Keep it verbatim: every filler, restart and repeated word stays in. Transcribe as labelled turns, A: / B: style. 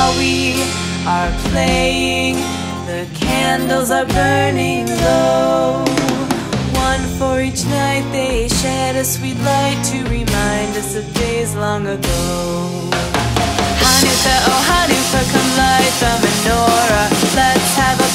A: while we are playing, the candles are burning low. One for each night, they shed a sweet light to remind us of days long ago. Hanukkah, oh Hanukkah, come light the menorah. Let's have a